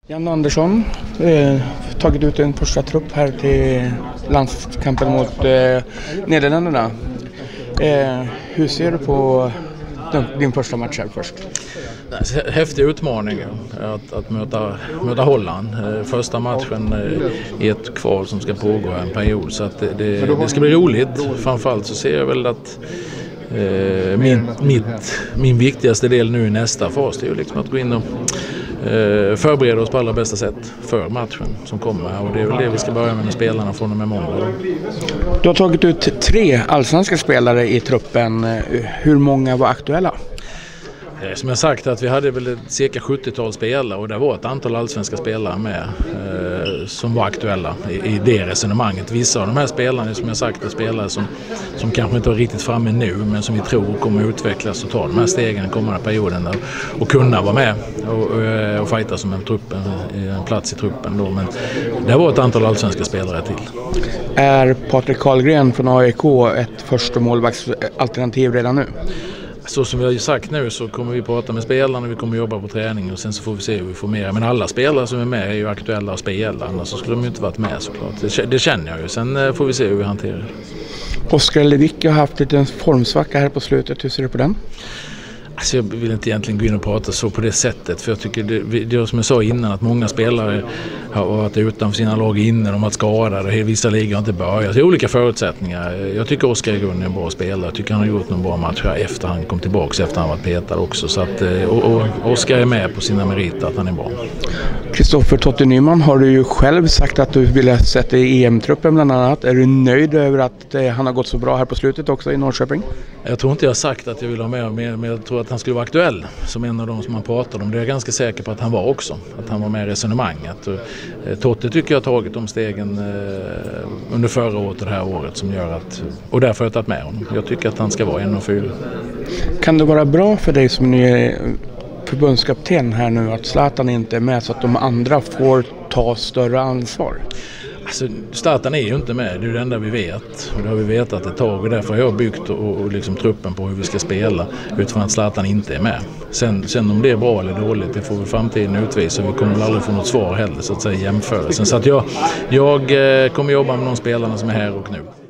Jan Andersson tagit ut en första trupp här till landskampen mot Nederländerna. Hur ser du på din första match här först? Häftig utmaning att möta Holland. Första matchen i ett kval som ska pågå en period, så att det ska bli roligt. Framförallt så ser jag väl att min viktigaste del nu i nästa fas är ju liksom att gå in och förbereda oss på allra bästa sätt för matchen som kommer, och det är väl det vi ska börja med spelarna från och med måndag. Du har tagit ut 3 allsvenska spelare i truppen. Hur många var aktuella? Som jag sagt, att vi hade väl cirka 70-tal spelare, och det var ett antal allsvenska spelare med som var aktuella i det resonemanget. Vissa av de här spelarna, som jag sagt, är spelare som kanske inte var riktigt framme nu, men som vi tror kommer utvecklas och ta de här stegen den kommande perioden och kunna vara med och fighta som en plats i truppen då. Men det var ett antal allsvenska spelare till. Är Patrik Karlgren från AIK ett första målvaktsalternativ redan nu? Så som vi har sagt nu, så kommer vi prata med spelarna, vi kommer jobba på träning och sen så får vi se hur vi får mer. Men alla spelare som är med är ju aktuella att spela, annars så skulle de ju inte varit med såklart. Det känner jag ju. Sen får vi se hur vi hanterar det. Oskar Lewicki har haft en formsvacka här på slutet. Hur ser du på den? Alltså jag vill inte egentligen gå in och prata så på det sättet, för jag tycker det som jag sa innan, att många spelare har varit utanför sina lag innan, de har varit skadade, vissa ligor har inte börjat. Det är olika förutsättningar. Jag tycker Oskar i grunden är en bra spelare. Jag tycker han har gjort någon bra match efter han kom tillbaka, efter han varit petad också. Så att, och Oskar är med på sina meriter att han är bra. Kristoffer Totte Nyman, har du ju själv sagt att du ville sätta i EM-truppen bland annat. Är du nöjd över att han har gått så bra här på slutet också i Norrköping? Jag tror inte jag har sagt att jag vill ha med, men jag tror att han skulle vara aktuell som en av de som man pratade om. Det är jag ganska säker på att han var också. Att han var med i resonemanget. Totte tycker jag har tagit de stegen under förra året och det här året som gör att, och därför har jag tagit med honom. Jag tycker att han ska vara 1-4. Kan det vara bra för dig som är förbundskapten här nu att Zlatan inte är med, så att de andra får ta större ansvar? Alltså, Zlatan är ju inte med, det är det enda vi vet, och det har vi vetat ett tag, och därför har jag byggt och liksom truppen på hur vi ska spela utifrån att Zlatan inte är med. Sen om det är bra eller dåligt, det får väl framtiden utvisa, vi kommer väl aldrig få något svar heller, så att säga, jämförelsen. Så att jag kommer jobba med de spelarna som är här och nu.